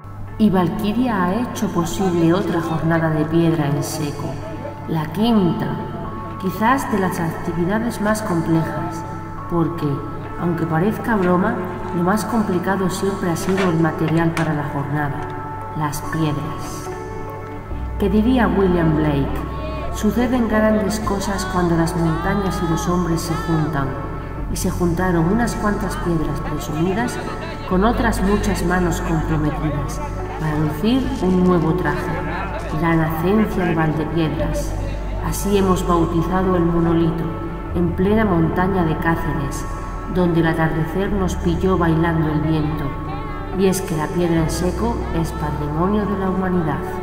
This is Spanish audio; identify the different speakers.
Speaker 1: Y Valquiria ha hecho posible otra jornada de piedra en seco, la quinta, quizás de las actividades más complejas, porque, aunque parezca broma, lo más complicado siempre ha sido el material para la jornada, las piedras. ¿Qué diría William Blake? Suceden grandes cosas cuando las montañas y los hombres se juntan, y se juntaron unas cuantas piedras presumidas con otras muchas manos comprometidas para lucir un nuevo traje, la nacencia de Valdepiedras. Así hemos bautizado el monolito, en plena montaña de Cáceres, donde el atardecer nos pilló bailando el viento. Y es que la piedra en seco es patrimonio de la humanidad.